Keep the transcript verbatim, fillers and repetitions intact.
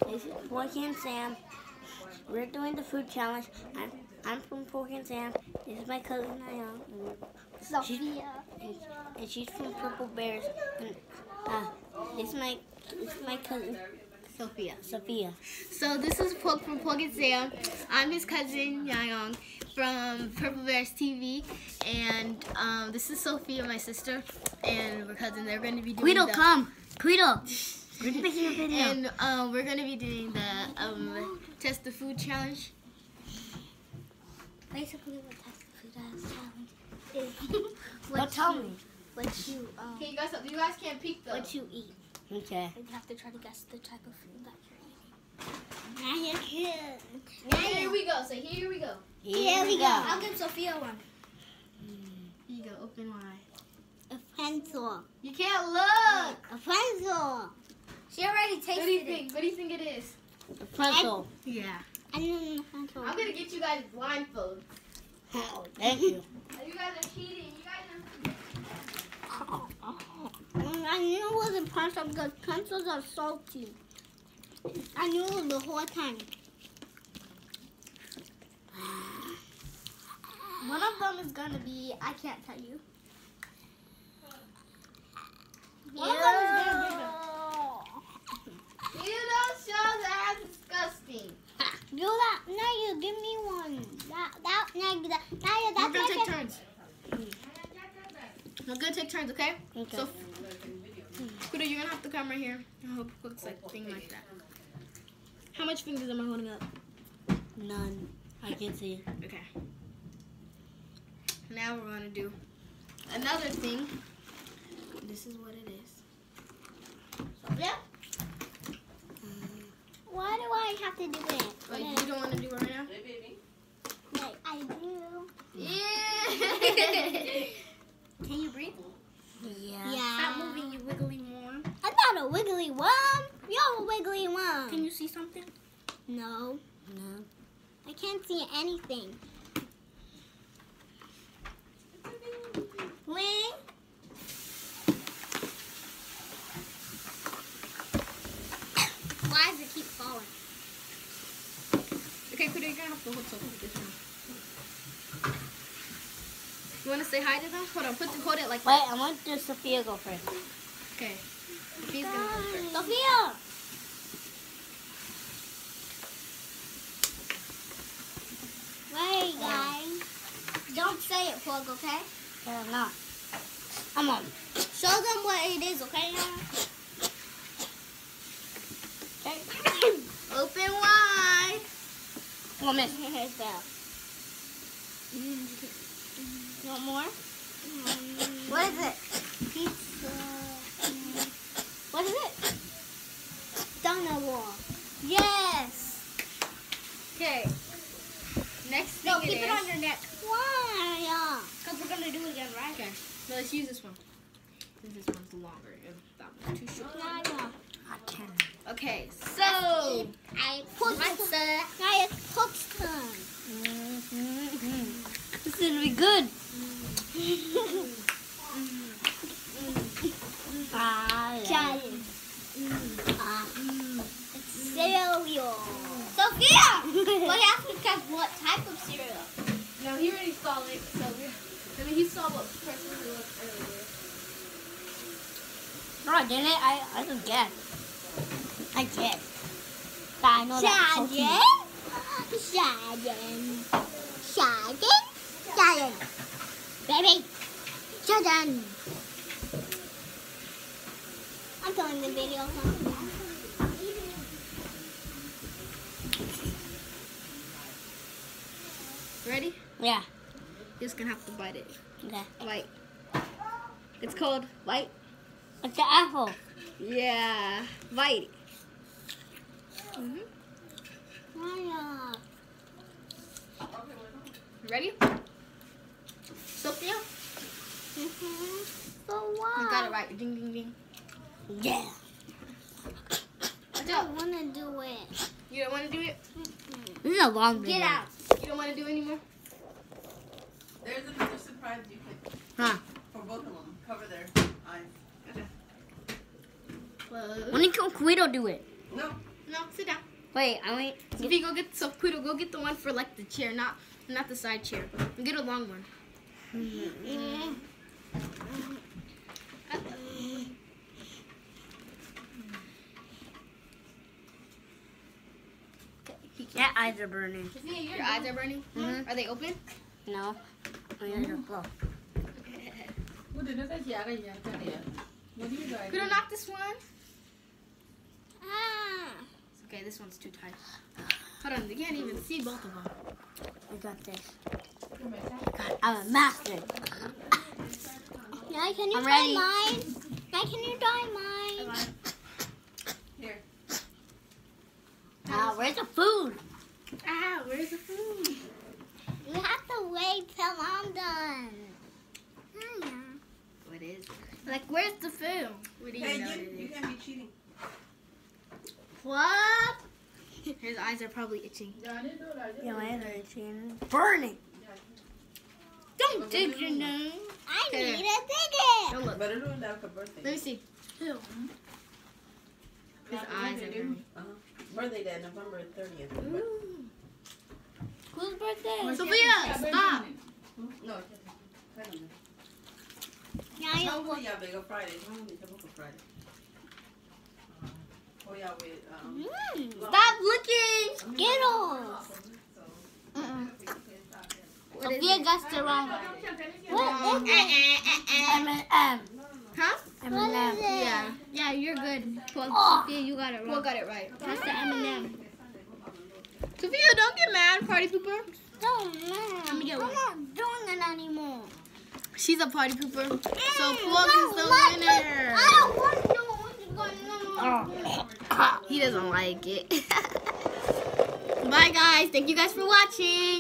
This is Puok and Sam. We're doing the food challenge. I'm, I'm from Puok and Sam. This is my cousin Nayan. Sophia. And, and she's from Purple Bears. And uh, this is my this is my cousin Sophia. Sophia. So this is Puok from Puok and Sam. I'm his cousin Yayong from Purple Bears T V, and um, this is Sophia, my sister, and we're cousins. They're going to be doing. Guido, the, come, Guido. We're making a video. And um, we're going to be doing the um, test the food challenge. Basically, what test the food challenge is what Don't tell you, me. what you um, Okay, you guys, you guys can't peek though. what you eat. Okay. And you have to try to guess the type of food that you're eating. Now you're cute. Now here we go. So here we go. Here we go. I'll give Sophia one. Here you go. Open wide. A pencil. You can't look. A pencil. She already tasted What do you it. think? What do you think it is? A pretzel. Yeah. And then the pencil. I'm gonna get you guys blindfolded. Oh, thank you. You guys are cheating. You guys are. I knew it wasn't pencil because pencils are salty. I knew it the whole time. One of them is gonna be, I can't tell you. One of them is gonna be. You don't show that. That's disgusting. Do that. No, you give me one. That, that, no, that, no, We're that's gonna take like turns. We're gonna take turns, okay? Okay. So, Kudo, you're gonna have to come right here. I hope it looks like a thing like that. How much fingers am I holding up? None. I can see. Okay. Now we're gonna do another thing. This is what it is. So, yeah. Why do I have to do it? Oh, you don't want to do it right now? Like, I do. Yeah. Can you breathe? Yeah. Yeah. Stop moving, you wiggly worm. I'm not a wiggly worm. You're a wiggly worm. Can you see something? No. No. I can't see anything. Ling. Why does it keep falling? Okay, Kudo, you're gonna have to hold something with this one. You wanna say hi to them? Hold on, put the, hold it like Wait, that. I want to Sophia go first. Okay. Sophia's gonna go first. Sophia. Wait, guys. Don't say it, Puok, okay? Yeah, I'm not. I'm on. Show them what it is, okay? Okay. Open wide. Come on, miss. Here's that. You want more? What is it? Pizza. What is it? Donut wall. Yes. Okay. Next thing No, it keep it is- on your neck. Why? Because we're going to do it again, right? Okay. No, let's use this one. This one's longer. and That one's too short. Naya. I can. Okay, so I put Naya Puok's turn. This is gonna be good. Ah, yeah. Giant. Ah. It's cereal. Sophia! Well, you have to guess what type of cereal. no, he already saw it. So we, I mean, he saw what person he was earlier. No, I didn't. I, I don't guess. I guess. But I know that. Giant. Giant. Giant. Giant. Baby. Giant. I'm telling the video. Huh? Ready? Yeah. You're just gonna have to bite it. Okay. White. It's called white. It's the apple. Yeah, white. Mhm. Naya. Ready? Sophia, Mm-hmm. So what? you got it right. Ding, ding, ding. Yeah. I don't want to do it. You don't want to do it? This is a long video. Get out. You don't want to do it anymore? There's another surprise you can, Huh. for both of them. Cover their eyes. Well, When did Guido do it? No, No, sit down. Wait, I wait. Sophia, go get so Quito, go get the one for like the chair, not not the side chair. Get a long one. Mm-hmm. Yeah, eyes are burning. Your eyes are burning? Mhm. Are they open? No, my eyes are closed. What did I say? What do you guys? Quito, knock this one. Ah. Okay, this one's too tight. Hold on, they can't even see both of them. I got this. God, I'm a master. Now can you I'm try ready. mine? Now can you try mine? Here. Ah, where's the food? Ah, where's the food? You have to wait till I'm done. Hiya. What is it? Like, where's the food? What do you Hey, know you, what it you is? can't be cheating. What? His eyes are probably itching. Yeah, my eyes are itching. Burning. Don't dig your nose. I Okay. need a ticket. Don't look. Better do it now for birthday. Let me see. His eyes are burning. Uh-huh. Birthday day, November thirtieth. Ooh. Whose birthday? Sophia, stop. No, it's just Now you How y'all big on Friday? How many come up on Friday? Uh, oh, y'all with, um, Mm. Stop looking. Skittles. Uh-uh. Sophia got the wrong. What is it? M and M. Huh? M What and is M. it? Yeah. Yeah, you're good. Well, Oh. Sophia, you got it wrong. Well, got it right. That's the M and M. Sophia, don't get mad, party pooper. Don't know. Let me get I'm one. not doing it anymore. She's a party pooper. So Mm, Puok no, is the what? winner. I don't want to know what's going on. Oh. He doesn't like it. Bye, guys. Thank you guys for watching.